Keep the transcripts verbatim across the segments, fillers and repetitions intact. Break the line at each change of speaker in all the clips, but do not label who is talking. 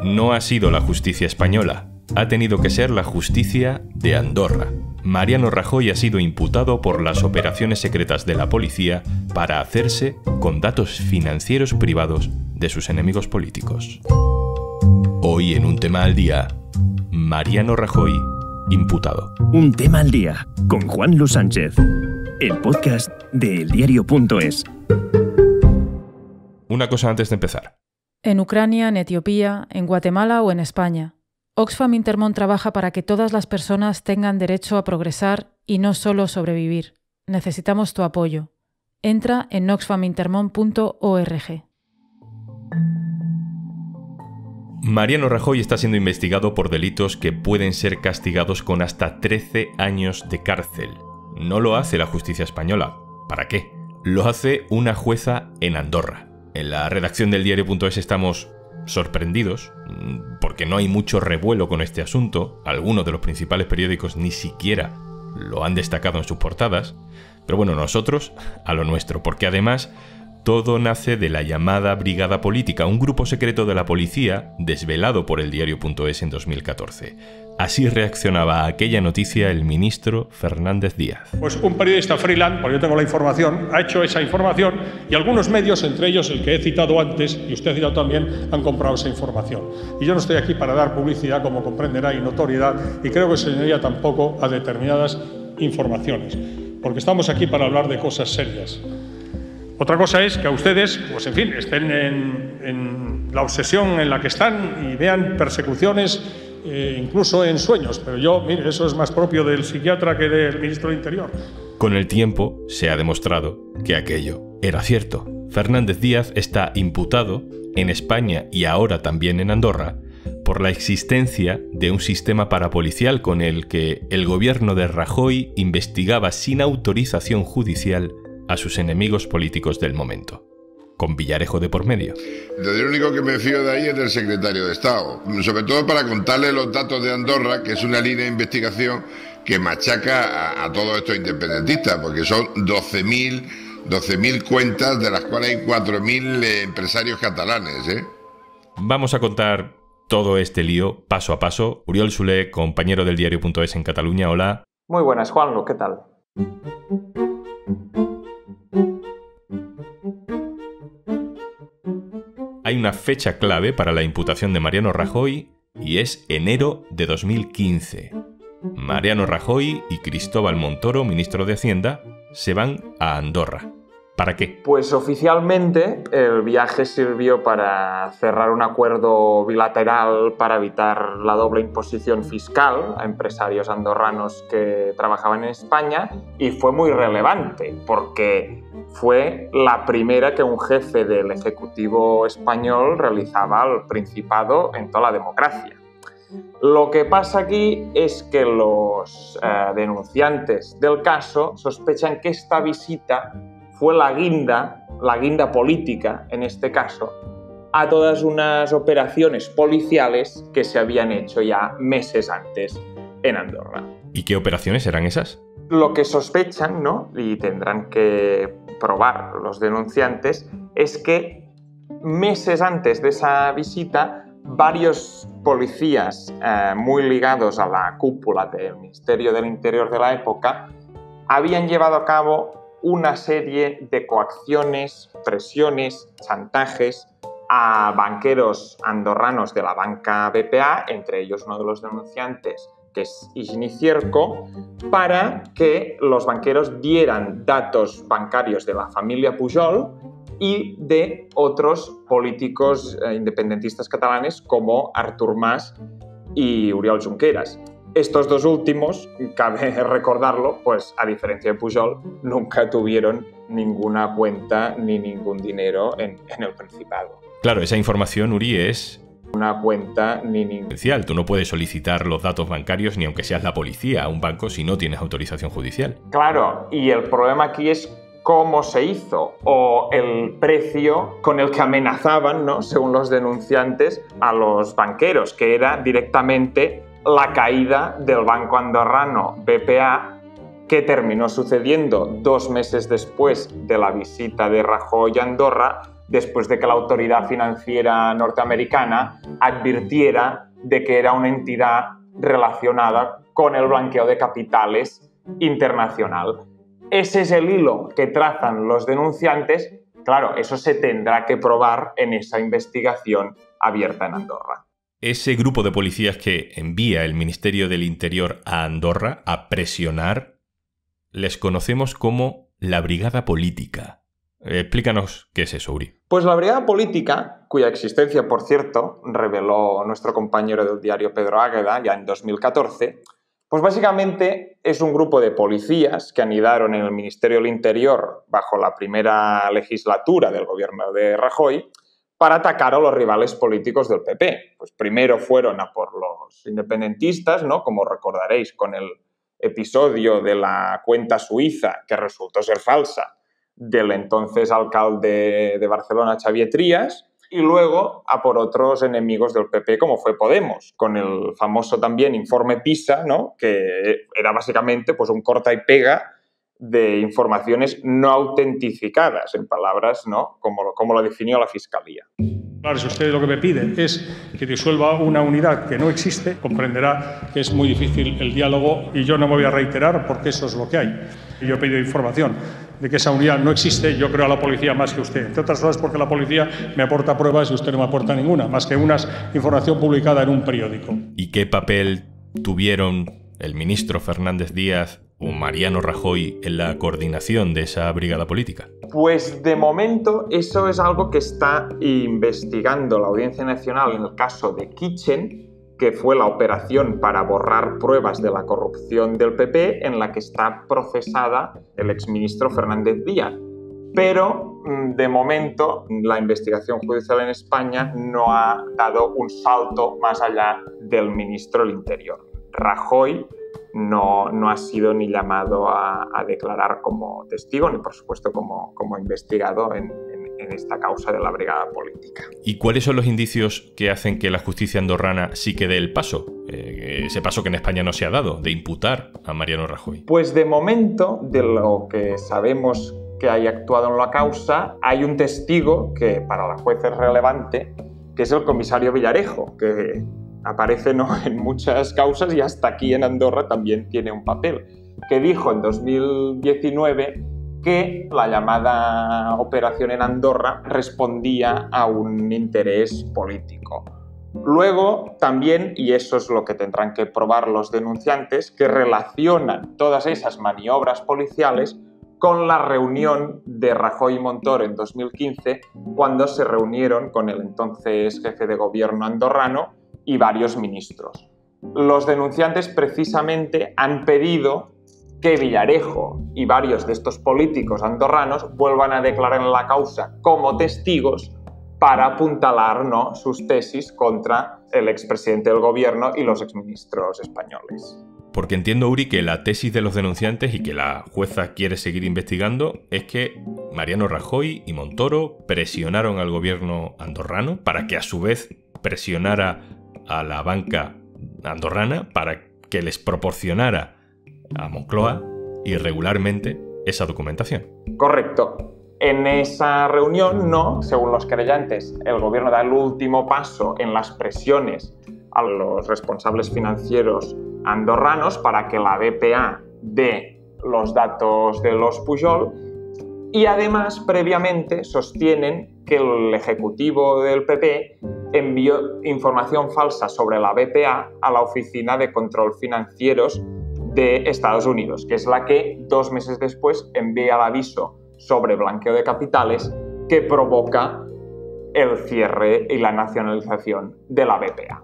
no ha sido la justicia española, ha tenido que ser la justicia de Andorra. Mariano Rajoy ha sido imputado por las operaciones secretas de la policía para hacerse con datos financieros privados de sus enemigos políticos. Hoy en Un Tema al Día, Mariano Rajoy imputado.
Un Tema al Día, con Juan Luis Sánchez, el podcast de eldiario punto es.
Una cosa antes de empezar.
En Ucrania, en Etiopía, en Guatemala o en España, Oxfam Intermón trabaja para que todas las personas tengan derecho a progresar y no solo sobrevivir. Necesitamos tu apoyo. Entra en oxfam intermón punto org.
Mariano Rajoy está siendo investigado por delitos que pueden ser castigados con hasta trece años de cárcel. No lo hace la justicia española. ¿Para qué? Lo hace una jueza en Andorra. En la redacción del diario punto es estamos sorprendidos porque no hay mucho revuelo con este asunto. Algunos de los principales periódicos ni siquiera lo han destacado en sus portadas. Pero bueno, nosotros a lo nuestro, porque además todo nace de la llamada Brigada Política, un grupo secreto de la policía desvelado por el diario punto es en dos mil catorce. Así reaccionaba a aquella noticia el ministro Fernández Díaz.
Pues un periodista freelance, porque yo tengo la información, ha hecho esa información y algunos medios, entre ellos el que he citado antes y usted ha citado también, han comprado esa información. Y yo no estoy aquí para dar publicidad, como comprenderá, y notoriedad, y creo que señoría tampoco a determinadas informaciones, porque estamos aquí para hablar de cosas serias. Otra cosa es que a ustedes, pues en fin, estén en, en la obsesión en la que están y vean persecuciones, eh, incluso en sueños. Pero yo, mire, eso es más propio del psiquiatra que del ministro del Interior.
Con el tiempo se ha demostrado que aquello era cierto. Fernández Díaz está imputado en España y ahora también en Andorra por la existencia de un sistema parapolicial con el que el gobierno de Rajoy investigaba sin autorización judicial a sus enemigos políticos del momento, con Villarejo de por medio.
Lo único que me fío de ahí es del secretario de Estado, sobre todo para contarle los datos de Andorra, que es una línea de investigación que machaca a, a todos estos independentistas, porque son doce mil cuentas, de las cuales hay cuatro mil eh, empresarios catalanes. ¿eh?
Vamos a contar todo este lío paso a paso. Oriol Soler, compañero del diario punto es en Cataluña, hola.
Muy buenas, Juanlu, ¿qué tal?
Hay una fecha clave para la imputación de Mariano Rajoy y es enero de dos mil quince. Mariano Rajoy y Cristóbal Montoro, ministro de Hacienda, se van a Andorra. ¿Para qué?
Pues oficialmente el viaje sirvió para cerrar un acuerdo bilateral para evitar la doble imposición fiscal a empresarios andorranos que trabajaban en España, y fue muy relevante porque fue la primera que un jefe del Ejecutivo español realizaba al Principado en toda la democracia. Lo que pasa aquí es que los eh, denunciantes del caso sospechan que esta visita fue la guinda, la guinda política, en este caso, a todas unas operaciones policiales que se habían hecho ya meses antes en Andorra.
¿Y qué operaciones eran esas?
Lo que sospechan, ¿no?, y tendrán que probar los denunciantes, es que meses antes de esa visita, varios policías eh, muy ligados a la cúpula del Ministerio del Interior de la época habían llevado a cabo una serie de coacciones, presiones, chantajes a banqueros andorranos de la banca B P A, entre ellos uno de los denunciantes, que es Higini Cierco, para que los banqueros dieran datos bancarios de la familia Pujol y de otros políticos eh, independentistas catalanes como Artur Mas y Oriol Junqueras. Estos dos últimos, cabe recordarlo, pues a diferencia de Pujol, nunca tuvieron ninguna cuenta ni ningún dinero en, en el Principado.
Claro, esa información, Uri, es
una cuenta ni ningún...
Tú no puedes solicitar los datos bancarios ni aunque seas la policía a un banco si no tienes autorización judicial.
Claro, y el problema aquí es cómo se hizo o el precio con el que amenazaban, ¿no?, según los denunciantes, a los banqueros, que era directamente la caída del banco andorrano B P A, que terminó sucediendo dos meses después de la visita de Rajoy a Andorra, después de que la autoridad financiera norteamericana advirtiera de que era una entidad relacionada con el blanqueo de capitales internacional. Ese es el hilo que trazan los denunciantes. Claro, eso se tendrá que probar en esa investigación abierta en Andorra.
Ese grupo de policías que envía el Ministerio del Interior a Andorra a presionar, les conocemos como la Brigada Política. Explícanos qué es eso, Uri.
Pues la Brigada Política, cuya existencia, por cierto, reveló nuestro compañero del diario Pedro Águeda ya en dos mil catorce, pues básicamente es un grupo de policías que anidaron en el Ministerio del Interior bajo la primera legislatura del gobierno de Rajoy para atacar a los rivales políticos del P P. Pues primero fueron a por los independentistas, ¿no? Como recordaréis con el episodio de la cuenta suiza, que resultó ser falsa, del entonces alcalde de Barcelona, Xavier Trias, y luego a por otros enemigos del P P, como fue Podemos, con el famoso también informe PISA, ¿no? Que era básicamente pues, un corta y pega de informaciones no autentificadas, en palabras, ¿no? como, como lo definió la Fiscalía.
Claro, si usted lo que me pide es que disuelva una unidad que no existe, comprenderá que es muy difícil el diálogo y yo no me voy a reiterar porque eso es lo que hay. Yo he pedido información de que esa unidad no existe, yo creo a la policía más que usted. Entre otras cosas porque la policía me aporta pruebas y usted no me aporta ninguna, más que una información publicada en un periódico.
¿Y qué papel tuvieron el ministro Fernández Díaz o Mariano Rajoy en la coordinación de esa brigada política?
Pues de momento eso es algo que está investigando la Audiencia Nacional en el caso de Kitchen, que fue la operación para borrar pruebas de la corrupción del P P en la que está procesada el exministro Fernández Díaz. Pero de momento la investigación judicial en España no ha dado un salto más allá del ministro del Interior. Rajoy No, no ha sido ni llamado a, a declarar como testigo, ni por supuesto como, como investigado en, en, en esta causa de la brigada política.
¿Y cuáles son los indicios que hacen que la justicia andorrana sí que dé el paso? Eh, ese paso que en España no se ha dado, de imputar a Mariano Rajoy.
Pues de momento, de lo que sabemos que haya actuado en la causa, hay un testigo que para la jueza es relevante, que es el comisario Villarejo, que aparece ¿no? en muchas causas y hasta aquí en Andorra también tiene un papel, que dijo en dos mil diecinueve que la llamada operación en Andorra respondía a un interés político. Luego también, y eso es lo que tendrán que probar los denunciantes, que relacionan todas esas maniobras policiales con la reunión de Rajoy y Montoro en dos mil quince, cuando se reunieron con el entonces jefe de gobierno andorrano y varios ministros. Los denunciantes precisamente han pedido que Villarejo y varios de estos políticos andorranos vuelvan a declarar en la causa como testigos para apuntalar ¿no? sus tesis contra el expresidente del gobierno y los exministros españoles.
Porque entiendo, Uri, que la tesis de los denunciantes y que la jueza quiere seguir investigando es que Mariano Rajoy y Montoro presionaron al gobierno andorrano para que a su vez presionara a la banca andorrana para que les proporcionara a Moncloa irregularmente esa documentación.
Correcto. En esa reunión, no, según los querellantes, el gobierno da el último paso en las presiones a los responsables financieros andorranos para que la B P A dé los datos de los Pujol y además previamente sostienen que el ejecutivo del P P envió información falsa sobre la B P A a la Oficina de Control Financieros de Estados Unidos, que es la que dos meses después envía el aviso sobre blanqueo de capitales que provoca el cierre y la nacionalización de la B P A.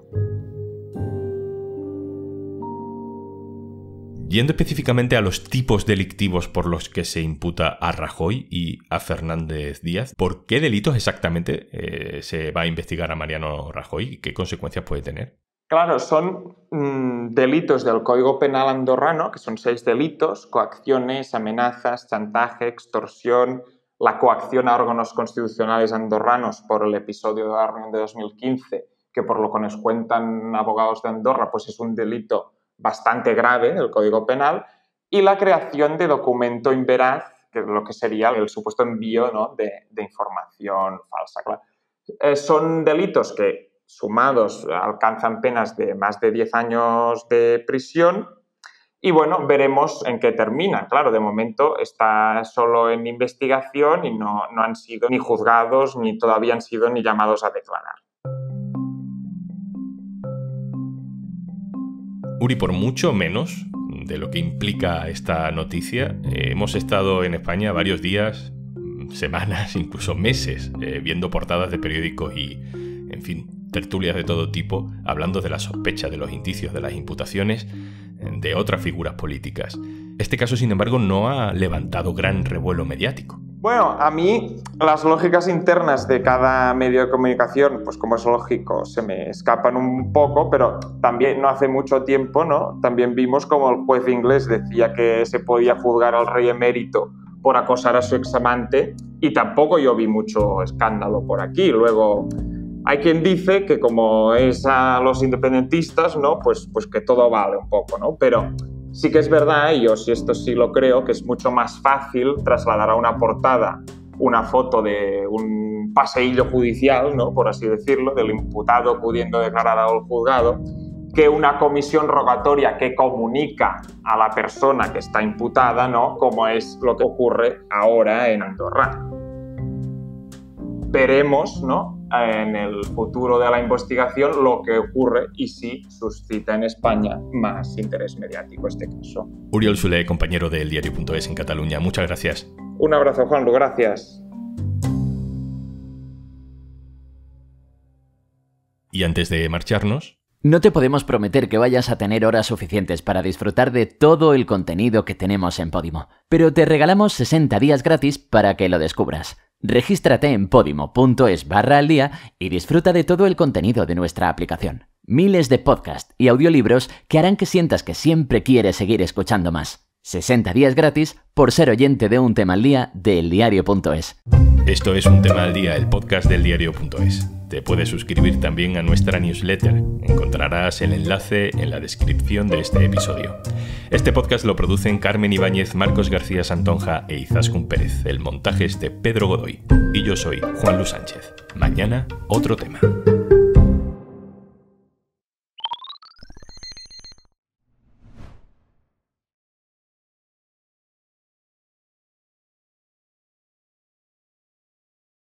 Yendo específicamente a los tipos delictivos por los que se imputa a Rajoy y a Fernández Díaz, ¿por qué delitos exactamente eh, se va a investigar a Mariano Rajoy y qué consecuencias puede tener?
Claro, son mmm, delitos del Código Penal andorrano, que son seis delitos: coacciones, amenazas, chantaje, extorsión, la coacción a órganos constitucionales andorranos por el episodio de la reunión de dos mil quince, que por lo que nos cuentan abogados de Andorra, pues es un delito bastante grave del Código Penal, y la creación de documento inveraz, que lo que sería el supuesto envío, ¿no? de, de información falsa. Claro. Eh, son delitos que, sumados, alcanzan penas de más de diez años de prisión y, bueno, veremos en qué termina. Claro, de momento está solo en investigación y no, no han sido ni juzgados ni todavía han sido ni llamados a declarar.
Uri, por mucho menos de lo que implica esta noticia, eh, hemos estado en España varios días, semanas, incluso meses, eh, viendo portadas de periódicos y, en fin, tertulias de todo tipo, hablando de la sospecha, de los indicios, de las imputaciones de otras figuras políticas. Este caso, sin embargo, no ha levantado gran revuelo mediático.
Bueno, a mí las lógicas internas de cada medio de comunicación, pues como es lógico, se me escapan un poco, pero también no hace mucho tiempo, ¿no? También vimos como el juez inglés decía que se podía juzgar al rey emérito por acosar a su examante y tampoco yo vi mucho escándalo por aquí. Luego hay quien dice que como es a los independentistas, ¿no? Pues, pues que todo vale un poco, ¿no? Pero sí que es verdad, y yo sí esto sí lo creo, que es mucho más fácil trasladar a una portada una foto de un paseillo judicial, ¿no? Por así decirlo, del imputado pudiendo declarar al juzgado, que una comisión rogatoria que comunica a la persona que está imputada, ¿no? Como es lo que ocurre ahora en Andorra. Veremos, ¿no? En el futuro de la investigación lo que ocurre y si suscita en España más interés mediático este caso.
Oriol Soler, compañero de El Diario punto es en Cataluña. Muchas gracias.
Un abrazo, Juanlu. Gracias.
Y antes de marcharnos...
No te podemos prometer que vayas a tener horas suficientes para disfrutar de todo el contenido que tenemos en Podimo, pero te regalamos sesenta días gratis para que lo descubras. Regístrate en podimo punto es barra al día y disfruta de todo el contenido de nuestra aplicación. Miles de podcasts y audiolibros que harán que sientas que siempre quieres seguir escuchando más. sesenta días gratis por ser oyente de Un Tema al Día de El Diario punto es.
Esto es Un Tema al Día, el podcast del Diario punto es. Te puedes suscribir también a nuestra newsletter. Encontrarás el enlace en la descripción de este episodio. Este podcast lo producen Carmen Ibáñez, Marcos García Santonja e Izaskun Pérez. El montaje es de Pedro Godoy. Y yo soy Juanlu Sánchez. Mañana, otro tema.